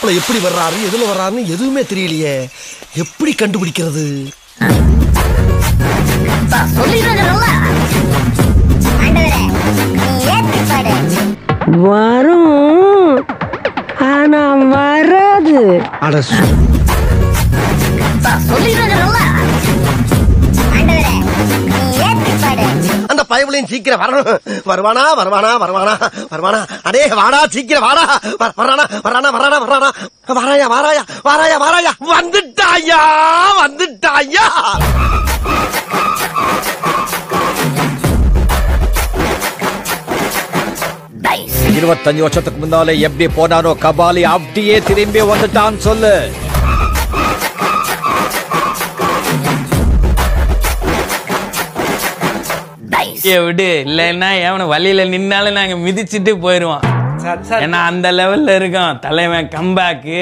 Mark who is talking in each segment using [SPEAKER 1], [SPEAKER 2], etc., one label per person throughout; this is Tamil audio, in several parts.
[SPEAKER 1] எப்படி வர்றாரு எதுல வர்றாருன்னு எதுவுமே தெரியலையே. எப்படி கண்டுபிடிக்கிறது?
[SPEAKER 2] வரும் ஆனா வராது.
[SPEAKER 1] அந்த பயவுலையும் சீக்கிரம் வரணும். வருவானா வருவானா வருவானா வருவானா? அடே வாடா சீக்கிரம் வாடா. வரானா வரானா வரானா வரானா? வாராயா வாராயா வாராயா வாராயா? வந்துட்டாயா வந்துட்டாயா?
[SPEAKER 3] 25 வருஷத்துக்கு முன்னாலே எப்படி போனானோ கபாலி அப்படியே திரும்பி வந்துட்டான் சொல்லு.
[SPEAKER 4] விடு, இல்லன்னா எவன வழியில நின்னாலும் நாங்க மிதிச்சிட்டு போயிருவோம். ஏன்னா அந்த லெவல்ல இருக்கோம் தலைவன் comeback.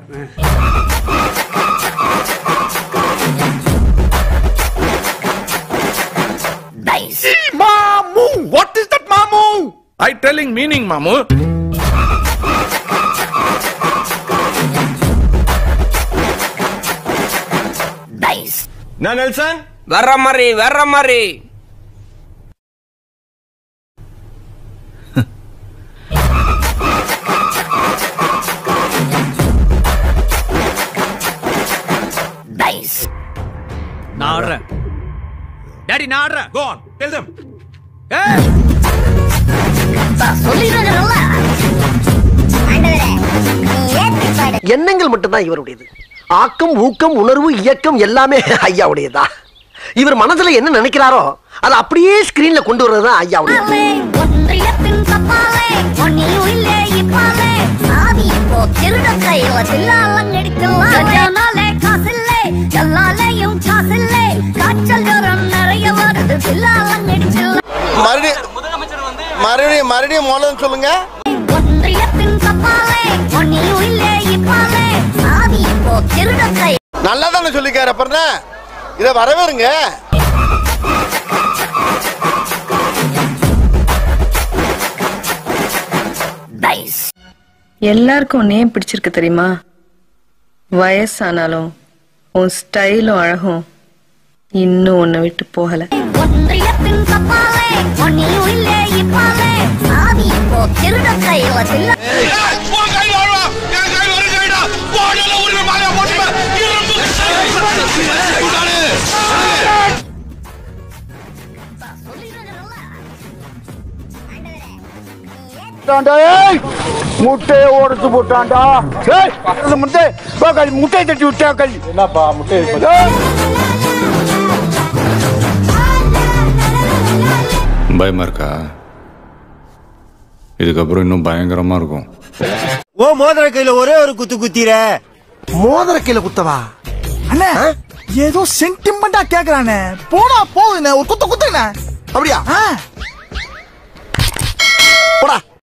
[SPEAKER 5] Mamu, what is that, Mamu? I telling meaning, Mamu.
[SPEAKER 6] Na Nelson?
[SPEAKER 7] Verra Mari.
[SPEAKER 3] நாடுற டாடி நாடுற.
[SPEAKER 5] Go on, tell them.
[SPEAKER 1] எண்ணங்கள் மட்டும்தான் இவருடையது. ஆக்கம் ஊக்கம் உணர்வு இயக்கம் எல்லாமே ஐயாவுடையதா. இவர் மனசுல என்ன நினைக்கிறாரோ அதை அப்படியே ஸ்கிரீன்ல கொண்டு வர்றதுதான் ஐயாவுடையது.
[SPEAKER 6] மறுபடியும் மோளம் சொல்லுங்க. நல்லா தானே சொல்லிக்காரு. அப்புறம் இத வரவேறுங்க.
[SPEAKER 8] எல்லாருக்கும் நேம் பிடிச்சிருக்கு தெரியுமா? வயசானாலும் உன் ஸ்டைலும் அழகும் இன்னும் உன்னை விட்டு போகல.
[SPEAKER 6] முட்டையை ஓடுத்து போட்டான்டா. முட்டையை தட்டி விட்டா கல். என்னப்பா முட்டையை
[SPEAKER 5] பயமா இருக்கா? இதுக்கப்புறம் இன்னும் பயங்கரமா இருக்கும்.
[SPEAKER 6] ஓ மோதிர கையில ஒரே ஒரு குத்து குத்திர.
[SPEAKER 1] மோதிர கையில குத்தவா?
[SPEAKER 9] அண்ணே ஏதோ சென்டிமெண்டா கேக்குறானே. போனா போகுதுண்ணே, ஒரு குத்துங்க.
[SPEAKER 1] அப்படியா?
[SPEAKER 9] போடா.